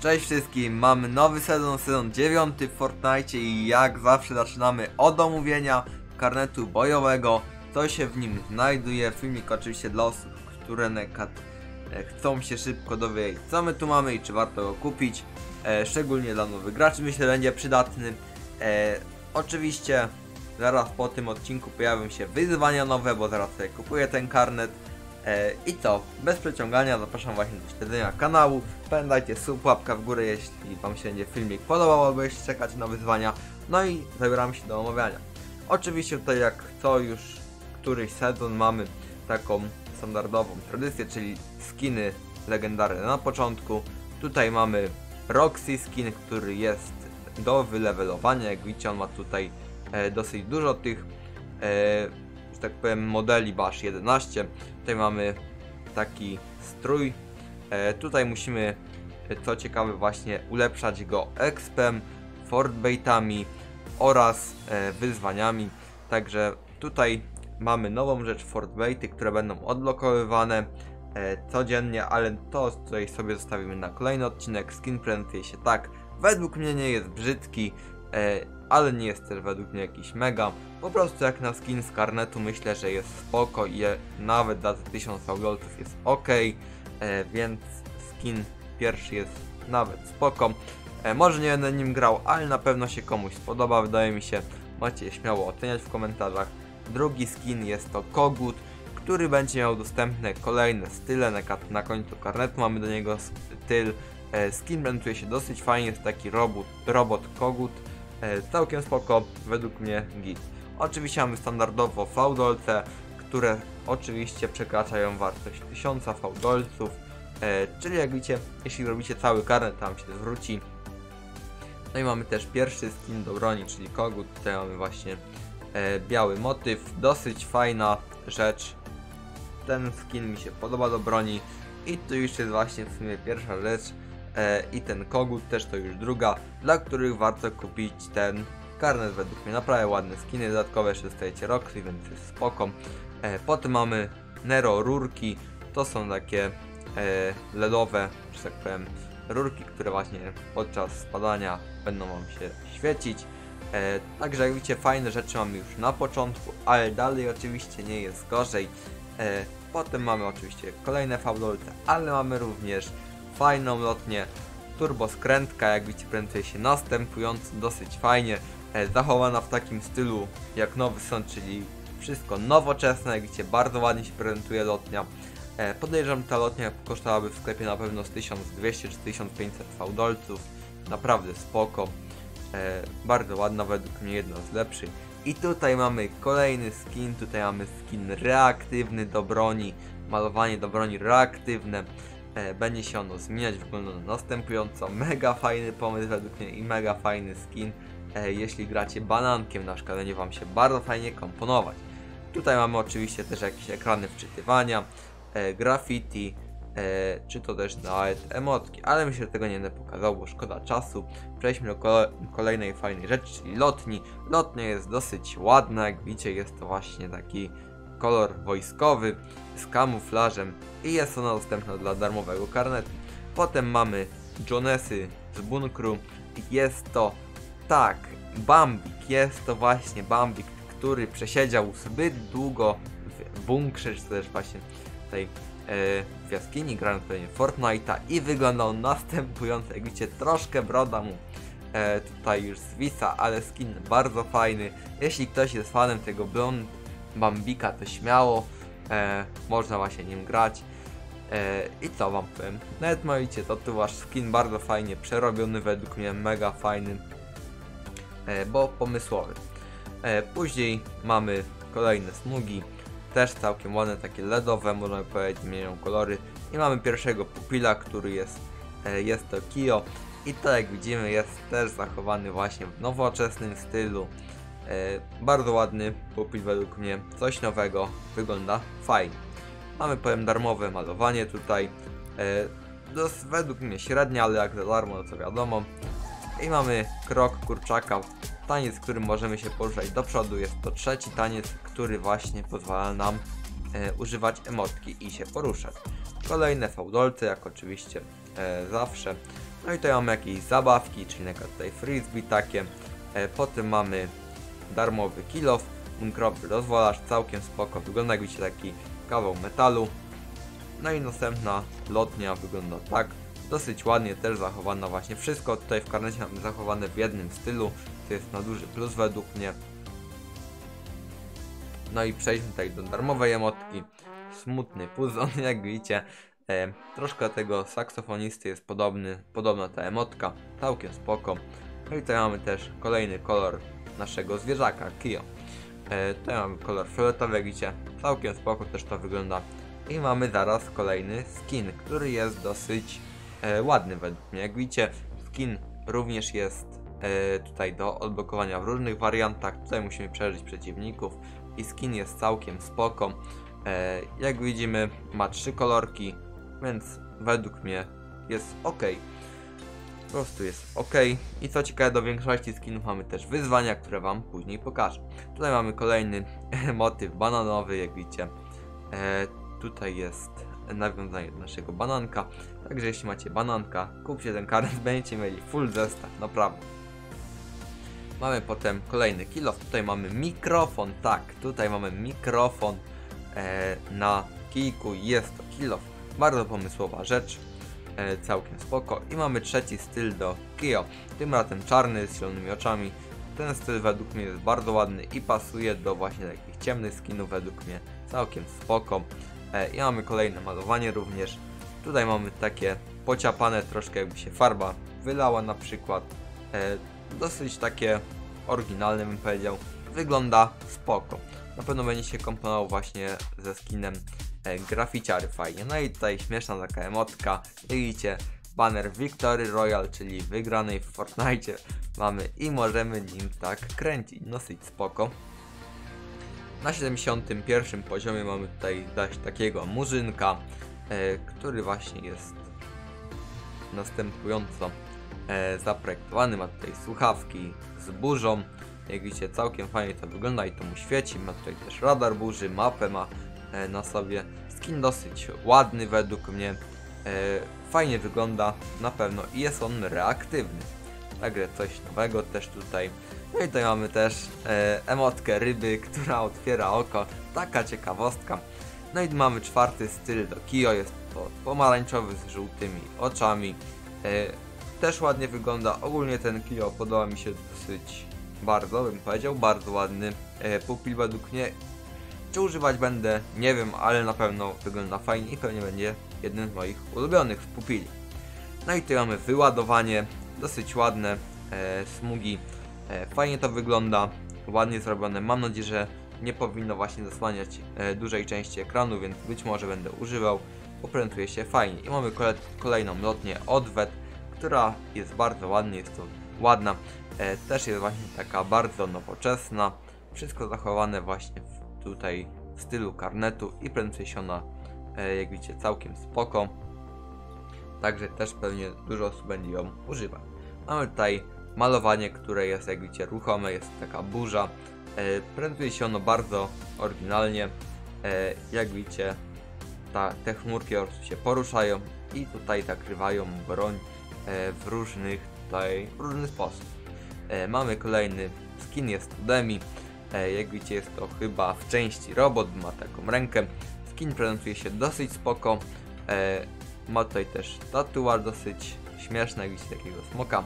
Cześć wszystkim, mamy nowy sezon 9 w Fortnite i jak zawsze zaczynamy od omówienia karnetu bojowego, co się w nim znajduje. Filmik oczywiście dla osób, które chcą się szybko dowiedzieć, co my tu mamy i czy warto go kupić. Szczególnie dla nowych graczy myślę, będzie przydatny. Oczywiście zaraz po tym odcinku pojawią się wyzwania nowe, bo zaraz sobie kupuję ten karnet. I co? Bez przeciągania zapraszam właśnie do śledzenia kanału. Pamiętajcie, sub, łapka w górę, jeśli wam się będzie filmik podobał, albo jeśli czekacie na wyzwania. No i zabieramy się do omawiania. Oczywiście tutaj jak co już któryś sezon mamy taką standardową tradycję, czyli skiny legendarne na początku. Tutaj mamy Roxy skin, który jest do wylevelowania. Jak widzicie, on ma tutaj dosyć dużo tych że tak powiem modeli Bash 11. Tutaj mamy taki strój. Tutaj musimy, co ciekawe, właśnie ulepszać go expem, fortbaitami oraz wyzwaniami. Także tutaj mamy nową rzecz, fortbaity, które będą odblokowywane codziennie, ale to tutaj sobie zostawimy na kolejny odcinek. Skin prezentuje się tak. Według mnie nie jest brzydki, ale nie jest też według mnie jakiś mega. Po prostu jak na skin z karnetu myślę, że jest spoko i nawet za 1000 fałdolców jest ok, więc skin pierwszy jest nawet spoko. Może nie będę nim grał, ale na pewno się komuś spodoba, wydaje mi się. Macie śmiało oceniać w komentarzach. Drugi skin jest to Kogut, który będzie miał dostępne kolejne style. Na końcu karnetu mamy do niego styl. Skin prezentuje się dosyć fajnie, jest taki robot Kogut. Całkiem spoko, według mnie git. Oczywiście mamy standardowo fałdolce, które oczywiście przekraczają wartość 1000 fałdolców, czyli jak widzicie, jeśli robicie cały karnet, tam się zwróci. No i mamy też pierwszy skin do broni, czyli Kogut. Tutaj mamy właśnie biały motyw, dosyć fajna rzecz. Ten skin mi się podoba do broni i tu już jest właśnie w sumie pierwsza rzecz. I ten Kogut też to już druga, dla których warto kupić ten karnet. Według mnie naprawdę ładne skiny, dodatkowe jeszcze dostajecie Roxy, więc jest spoko. Potem mamy Nero rurki, to są takie LEDowe, że tak powiem, rurki, które właśnie podczas spadania będą wam się świecić. Także jak widzicie, fajne rzeczy mamy już na początku, ale dalej oczywiście nie jest gorzej. Potem mamy oczywiście kolejne fałdolce, ale mamy również fajną lotnię turbo skrętka, jak widzicie, prezentuje się następująco, dosyć fajnie, zachowana w takim stylu jak nowy sezon, czyli wszystko nowoczesne. Jak widzicie, bardzo ładnie się prezentuje lotnia. Podejrzewam, ta lotnia kosztowałaby w sklepie na pewno z 1200 czy 1500 fałdolców, naprawdę spoko, bardzo ładna, według mnie jedna z lepszych. I tutaj mamy kolejny skin, tutaj mamy skin reaktywny do broni, malowanie do broni reaktywne. Będzie się ono zmieniać, wygląda następująco. Mega fajny pomysł według mnie i mega fajny skin, jeśli gracie banankiem na przykład, będzie wam się bardzo fajnie komponować. Tutaj mamy oczywiście też jakieś ekrany wczytywania, graffiti, czy to też nawet emotki, ale myślę, że tego nie będę pokazał, bo szkoda czasu. Przejdźmy do kolejnej fajnej rzeczy, czyli lotni. Lotnia jest dosyć ładna, jak widzicie, jest to właśnie taki kolor wojskowy z kamuflażem i jest ona dostępna dla darmowego karnetu. Potem mamy Jonesy z bunkru. Jest to Bambik, jest to właśnie Bambik, który przesiedział zbyt długo w bunkrze, czy też właśnie tej w jaskini, grając pewnie Fortnite'a i wyglądał następująco. Jak widzicie, troszkę broda mu tutaj już zwisa, ale skin bardzo fajny. Jeśli ktoś jest fanem tego blond Bambika, to śmiało można właśnie nim grać. I co wam powiem, nawet mówicie, to tu wasz skin bardzo fajnie przerobiony, według mnie mega fajny, bo pomysłowy. Później mamy kolejne smugi, też całkiem ładne, takie LEDowe, można powiedzieć, zmieniają kolory. I mamy pierwszego pupila, który jest to Kio. I to, jak widzimy, jest też zachowany właśnie w nowoczesnym stylu. Bardzo ładny pupil według mnie, coś nowego, wygląda fajnie. Mamy, powiem, darmowe malowanie tutaj, według mnie średnie, ale jak za darmo, no to wiadomo. I mamy krok kurczaka, taniec, którym możemy się poruszać do przodu. Jest to trzeci taniec, który właśnie pozwala nam używać emotki i się poruszać. Kolejne fałdolce, jak oczywiście zawsze. No i tutaj mamy jakieś zabawki, czyli na przykład tutaj frisbee takie. Potem mamy darmowy kill off, bunkrowy rozwalacz, całkiem spoko, wygląda jak widzicie taki kawał metalu. No i następna lotnia wygląda tak, dosyć ładnie też zachowana właśnie, wszystko tutaj w karnecie mamy zachowane w jednym stylu, to jest na duży plus według mnie. No i przejdźmy tutaj do darmowej emotki, smutny puzon, jak widzicie, troszkę tego saksofonisty jest podobna ta emotka, całkiem spoko. No i tutaj mamy też kolejny kolor naszego zwierzaka, Kio. Tutaj mamy kolor fioletowy, jak widzicie, całkiem spoko też to wygląda. I mamy zaraz kolejny skin, który jest dosyć ładny według mnie. Jak widzicie, skin również jest tutaj do odblokowania w różnych wariantach. Tutaj musimy przeżyć przeciwników i skin jest całkiem spoko. Jak widzimy, ma 3 kolorki, więc według mnie jest ok. Po prostu jest ok. I co ciekawe, do większości skinów mamy też wyzwania, które wam później pokażę. Tutaj mamy kolejny motyw bananowy, jak widzicie. Tutaj jest nawiązanie do naszego bananka. Także jeśli macie bananka, kupcie ten karnet, będziecie mieli full zestaw, naprawdę. Mamy potem kolejny kill off. Tutaj mamy mikrofon, tak, tutaj mamy mikrofon na kijku. Jest to kill off. Bardzo pomysłowa rzecz. Całkiem spoko. I mamy trzeci styl do Kio. Tym razem czarny z zielonymi oczami. Ten styl według mnie jest bardzo ładny i pasuje do właśnie takich ciemnych skinów, według mnie całkiem spoko. I mamy kolejne malowanie również. Tutaj mamy takie pociapane, troszkę jakby się farba wylała na przykład. Dosyć takie oryginalne, bym powiedział. Wygląda spoko. Na pewno będzie się komponował właśnie ze skinem graficiary fajnie. No i tutaj śmieszna taka emotka. Widzicie, banner Victory Royale, czyli wygranej w Fortnite mamy i możemy nim tak kręcić. Dosyć spoko. Na 71 poziomie mamy tutaj dać takiego murzynka, który właśnie jest następująco zaprojektowany. Ma tutaj słuchawki z burzą. Jak widzicie, całkiem fajnie to wygląda i to mu świeci. Ma tutaj też radar burzy, mapę ma na sobie. Skin dosyć ładny według mnie. Fajnie wygląda na pewno i jest on reaktywny. Także coś nowego też tutaj. No i tutaj mamy też emotkę ryby, która otwiera oko. Taka ciekawostka. No i mamy czwarty styl do Kio. Jest to pomarańczowy z żółtymi oczami. Też ładnie wygląda. Ogólnie ten Kio podoba mi się dosyć bardzo, bym powiedział. Bardzo ładny pupil według mnie. Czy używać będę? Nie wiem, ale na pewno wygląda fajnie i pewnie będzie jednym z moich ulubionych pupili. No i tutaj mamy wyładowanie. Dosyć ładne smugi. Fajnie to wygląda. Ładnie zrobione. Mam nadzieję, że nie powinno właśnie zasłaniać dużej części ekranu, więc być może będę używał. Prezentuje się fajnie. I mamy kolejną lotnię Odwet, która jest bardzo ładna. Jest to ładna. Też jest właśnie taka bardzo nowoczesna. Wszystko zachowane właśnie tutaj w stylu karnetu i prezentuje się ona, jak widzicie, całkiem spoko. Także też pewnie dużo osób będzie ją używać. Mamy tutaj malowanie, które jest, jak widzicie, ruchome, jest taka burza. Prezentuje się ono bardzo oryginalnie. Jak widzicie, te chmurki po prostu się poruszają i tutaj zakrywają broń w różny sposób. Mamy kolejny skin, jest to Demi. Jak widzicie, jest to chyba w części robot, ma taką rękę. Skin prezentuje się dosyć spoko. Ma tutaj też tatuaż dosyć śmieszny, jak widzicie, takiego smoka.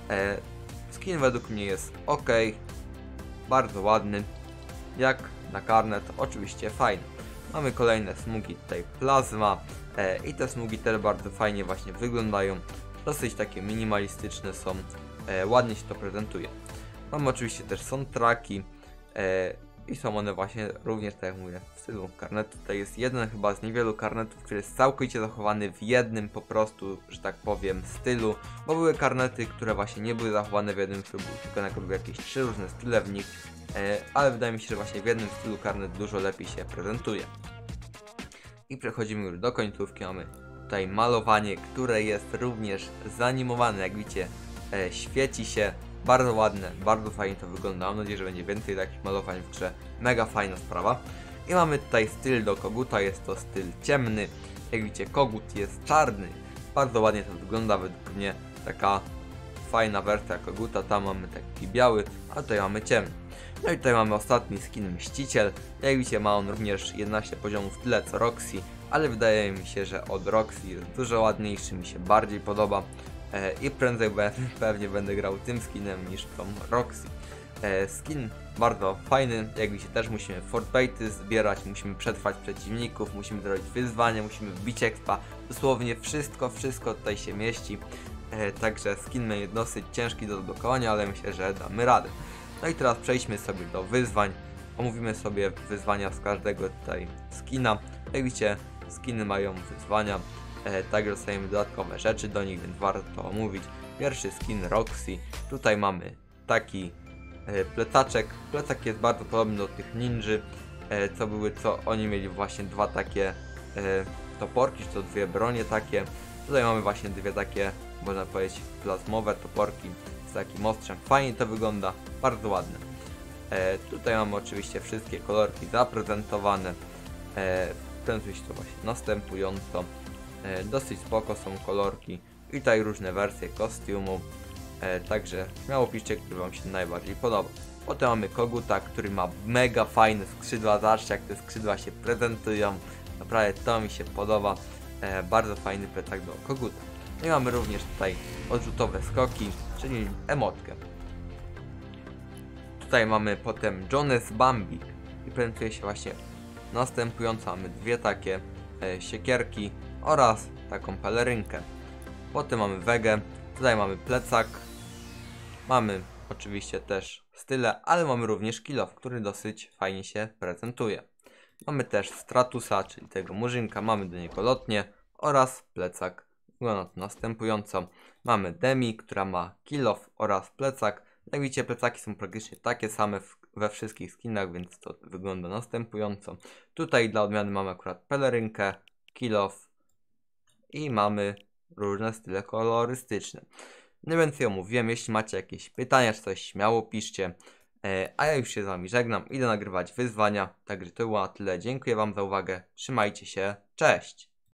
Skin według mnie jest ok, bardzo ładny, jak na karnet, oczywiście fajny. Mamy kolejne smugi, tutaj plazma i te smugi też bardzo fajnie właśnie wyglądają, dosyć takie minimalistyczne są, ładnie się to prezentuje. Mamy oczywiście też soundtracki i są one właśnie również, tak jak mówię, w stylu karnetu. Tutaj jest jeden chyba z niewielu karnetów, który jest całkowicie zachowany w jednym po prostu, że tak powiem, stylu, bo były karnety, które właśnie nie były zachowane w jednym stylu, tylko na były jakieś 3 różne style w nich, ale wydaje mi się, że właśnie w jednym stylu karnet dużo lepiej się prezentuje. I przechodzimy już do końcówki. Mamy tutaj malowanie, które jest również zanimowane, jak widzicie, świeci się. Bardzo ładne, bardzo fajnie to wygląda. Mam nadzieję, że będzie więcej takich malowań w grze. Mega fajna sprawa. I mamy tutaj styl do koguta, jest to styl ciemny. Jak widzicie, kogut jest czarny. Bardzo ładnie to wygląda według mnie. taka fajna wersja koguta, tam mamy taki biały, a tutaj mamy ciemny. No i tutaj mamy ostatni skin Mściciel. Jak widzicie, ma on również 11 poziomów, tyle co Roxy, ale wydaje mi się, że od Roxy jest dużo ładniejszy, mi się bardziej podoba i prędzej pewnie będę grał tym skinem niż tą Roxy. Skin bardzo fajny, jak widzicie, też musimy fortbaity zbierać, musimy przetrwać przeciwników, musimy zrobić wyzwania, musimy wbić expa, dosłownie wszystko tutaj się mieści. Także skin jest dosyć ciężki do odblokowania, ale myślę, że damy radę. No i teraz przejdźmy sobie do wyzwań. Omówimy sobie wyzwania z każdego tutaj skina. Jak widzicie, skiny mają wyzwania, także dostajemy dodatkowe rzeczy do nich, więc warto to omówić. Pierwszy skin Roxy. Tutaj mamy taki plecaczek. Plecak jest bardzo podobny do tych ninży, co oni mieli właśnie dwa takie toporki, czy to dwie bronie takie. Tutaj mamy właśnie dwie takie, można powiedzieć, plazmowe toporki z takim ostrzem. Fajnie to wygląda, bardzo ładne. Tutaj mamy oczywiście wszystkie kolorki zaprezentowane. Prezentuje się to właśnie następująco. Dosyć spoko są kolorki i tutaj różne wersje kostiumu. Także śmiało piszcie, który wam się najbardziej podoba. Potem mamy koguta, który ma mega fajne skrzydła. Zobaczcie, jak te skrzydła się prezentują. Naprawdę to mi się podoba. Bardzo fajny plecak do koguta. No i mamy również tutaj odrzutowe skoki, czyli emotkę. Tutaj mamy potem Jones Bambik i prezentuje się właśnie następująco. Mamy dwie takie siekierki oraz taką pelerynkę. Potem mamy Wegę, tutaj mamy plecak, mamy oczywiście też style, ale mamy również kill off, który dosyć fajnie się prezentuje. Mamy też Stratusa, czyli tego murzynka, mamy do niego lotnię oraz plecak. Wygląda to następująco. Mamy Demi, która ma kill off oraz plecak. Jak widzicie, plecaki są praktycznie takie same we wszystkich skinach, więc to wygląda następująco. Tutaj dla odmiany mamy akurat pelerynkę, kill off i mamy różne style kolorystyczne. No więc ja omówiłem, jeśli macie jakieś pytania czy coś, śmiało piszcie. A ja już się z wami żegnam, idę nagrywać wyzwania, także to było na tyle. Dziękuję wam za uwagę, trzymajcie się, cześć!